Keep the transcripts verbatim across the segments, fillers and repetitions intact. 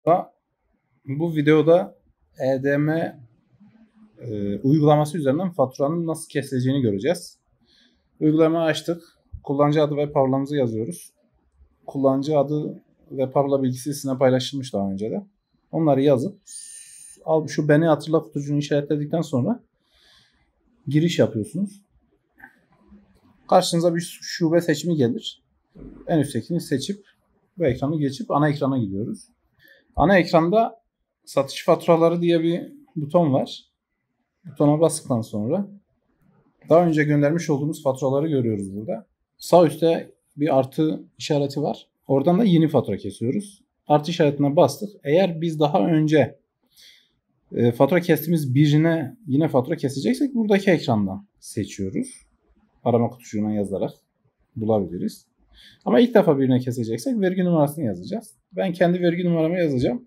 Bu videoda E D M e, uygulaması üzerinden faturanın nasıl kesileceğini göreceğiz. Uygulamayı açtık. Kullanıcı adı ve parolamızı yazıyoruz. Kullanıcı adı ve parola bilgisi sizinle paylaşılmış daha önce de. Onları yazıp al şu beni hatırla kutucuğunu işaretledikten sonra giriş yapıyorsunuz. Karşınıza bir şube seçimi gelir. En üsttekini seçip bu ekranı geçip ana ekrana gidiyoruz. Ana ekranda satış faturaları diye bir buton var. Butona bastıktan sonra daha önce göndermiş olduğumuz faturaları görüyoruz burada. Sağ üstte bir artı işareti var. Oradan da yeni fatura kesiyoruz. Artı işaretine bastık. Eğer biz daha önce e, fatura kestiğimiz birine yine fatura keseceksek buradaki ekrandan seçiyoruz. Arama kutucuğuna yazarak bulabiliriz. Ama ilk defa birine keseceksek vergi numarasını yazacağız. Ben kendi vergi numaramı yazacağım.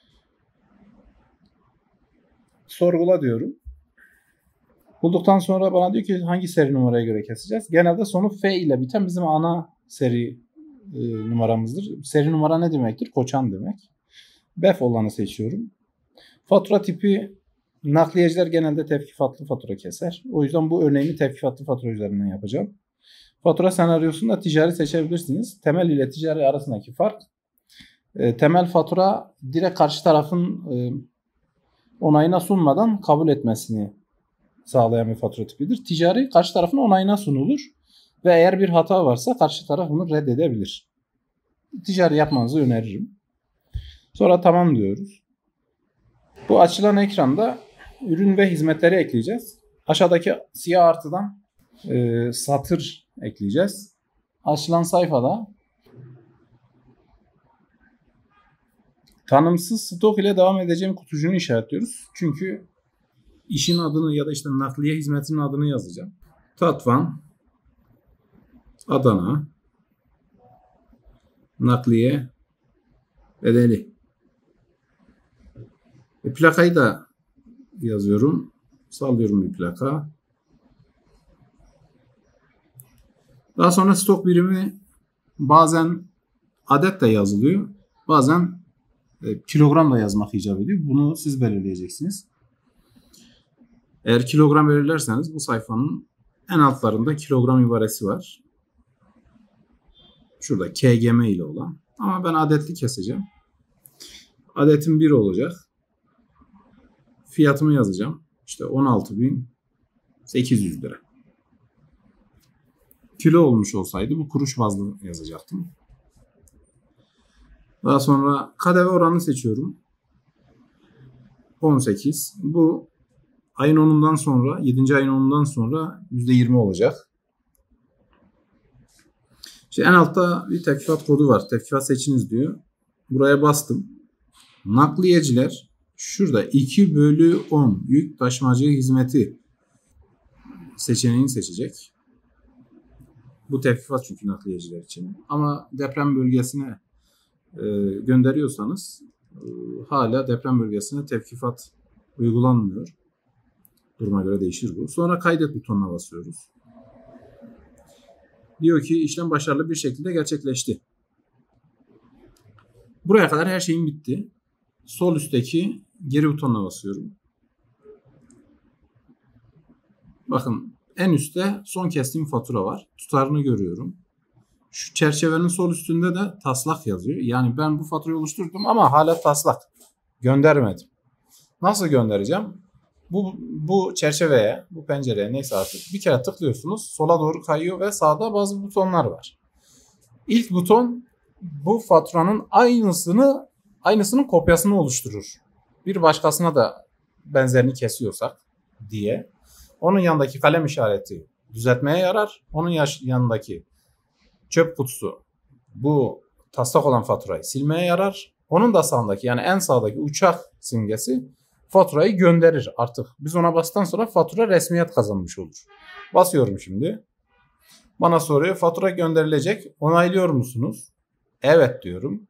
Sorgula diyorum. Bulduktan sonra bana diyor ki hangi seri numaraya göre keseceğiz. Genelde sonu F ile biten bizim ana seri e, numaramızdır. Seri numara ne demektir? Koçan demek. B E F olanı seçiyorum. Fatura tipi nakliyeciler genelde tevkifatlı fatura keser. O yüzden bu örneğimi tevkifatlı fatura üzerinden yapacağım. Fatura senaryosunda ticari seçebilirsiniz. Temel ile ticari arasındaki fark. E, temel fatura direkt karşı tarafın e, onayına sunmadan kabul etmesini sağlayan bir fatura tipidir. Ticari karşı tarafın onayına sunulur ve eğer bir hata varsa karşı taraf bunu reddedebilir. Ticari yapmanızı öneririm. Sonra tamam diyoruz. Bu açılan ekranda ürün ve hizmetleri ekleyeceğiz. Aşağıdaki siyah artıdan e, satır ekleyeceğiz. Açılan sayfada tanımsız stok ile devam edeceğim kutucuğunu işaretliyoruz. Çünkü işin adını ya da işte nakliye hizmetinin adını yazacağım. Tatvan, Adana, nakliye bedeli. E, plakayı da yazıyorum. Sallıyorum bir plaka. Daha sonra stok birimi bazen adet de yazılıyor. Bazen e, kilogram da yazmak icap ediyor. Bunu siz belirleyeceksiniz. Eğer kilogram belirlerseniz bu sayfanın en altlarında kilogram ibaresi var. Şurada K G M ile olan. Ama ben adetli keseceğim. Adetim bir olacak. Fiyatımı yazacağım. İşte on altı bin sekiz yüz lira. Kilo olmuş olsaydı bu kuruş bazlı yazacaktım. Daha sonra K D V oranını seçiyorum. on sekiz. Bu ayın onundan sonra, yedinci ayın onundan sonra yüzde yirmi olacak. İşte en altta bir tevkifat kodu var. Tevkifat seçiniz diyor. Buraya bastım. Nakliyeciler şurada iki bölü on yük taşımacı hizmeti seçeneğini seçecek. Bu tevkifat çünkü nakliyeciler için. Ama deprem bölgesine e, gönderiyorsanız e, hala deprem bölgesine tevkifat uygulanmıyor. Duruma göre değişir bu. Sonra kaydet butonuna basıyoruz. Diyor ki işlem başarılı bir şekilde gerçekleşti. Buraya kadar her şeyim bitti. Sol üstteki geri butonuna basıyorum. Bakın en üstte son kestiğim fatura var. Tutarını görüyorum. Şu çerçevenin sol üstünde de taslak yazıyor. Yani ben bu faturayı oluşturdum ama hala taslak. Göndermedim. Nasıl göndereceğim? Bu, bu çerçeveye, bu pencereye neyse artık bir kere tıklıyorsunuz. Sola doğru kayıyor ve sağda bazı butonlar var. İlk buton bu faturanın aynısını, aynısının kopyasını oluşturur. Bir başkasına da benzerini kesiyorsak diye. Onun yanındaki kalem işareti düzeltmeye yarar. Onun yanındaki çöp kutusu bu taslak olan faturayı silmeye yarar. Onun da sağındaki yani en sağdaki uçak simgesi faturayı gönderir artık. Biz ona bastıktan sonra fatura resmiyet kazanmış olur. Basıyorum şimdi. Bana soruyor fatura gönderilecek. Onaylıyor musunuz? Evet diyorum.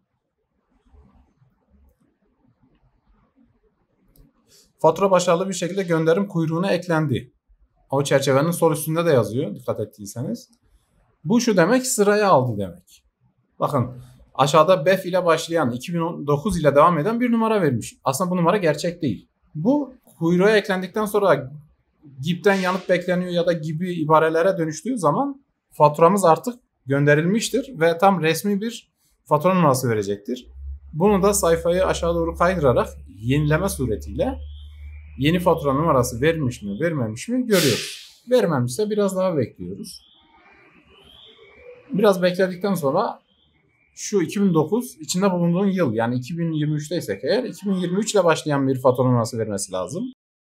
Fatura başarılı bir şekilde gönderim kuyruğuna eklendi. O çerçevenin sol üstünde de yazıyor dikkat ettiyseniz. Bu şu demek sıraya aldı demek. Bakın Aşağıda B E F ile başlayan, iki bin on dokuz ile devam eden bir numara vermiş. Aslında bu numara gerçek değil. Bu kuyruğa eklendikten sonra G I B'den yanıt bekleniyor ya da gibi ibarelere dönüştüğü zaman faturamız artık gönderilmiştir ve tam resmi bir fatura numarası verecektir. Bunu da sayfayı aşağı doğru kaydırarak yenileme suretiyle yeni fatura numarası vermiş mi vermemiş mi görüyoruz. Vermemişse biraz daha bekliyoruz. Biraz bekledikten sonra şu iki bin dokuz içinde bulunduğun yıl, yani iki bin yirmi üçteysek eğer iki bin yirmi üç ile başlayan bir fatura numarası vermesi lazım.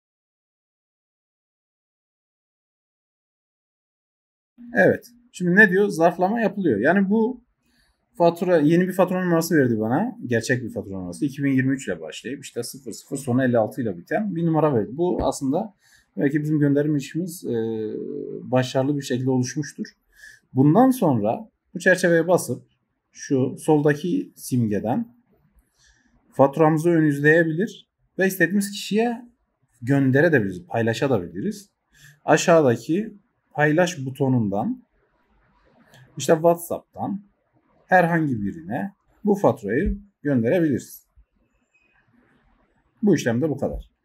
Evet. Şimdi ne diyor? Zarflama yapılıyor. Yani bu fatura, yeni bir fatura numarası verdi bana. Gerçek bir fatura numarası. iki bin yirmi üç ile başlayıp işte sıfır sıfır sonu elli altı ile biten bir numara verdi. Bu aslında belki bizim gönderim işimiz e, başarılı bir şekilde oluşmuştur. Bundan sonra bu çerçeveye basıp şu soldaki simgeden faturamızı ön yüzleyebilir ve istediğimiz kişiye gönderebiliriz, paylaşabiliriz. Aşağıdaki paylaş butonundan işte WhatsApp'tan herhangi birine bu faturayı gönderebiliriz. Bu işlem de bu kadar.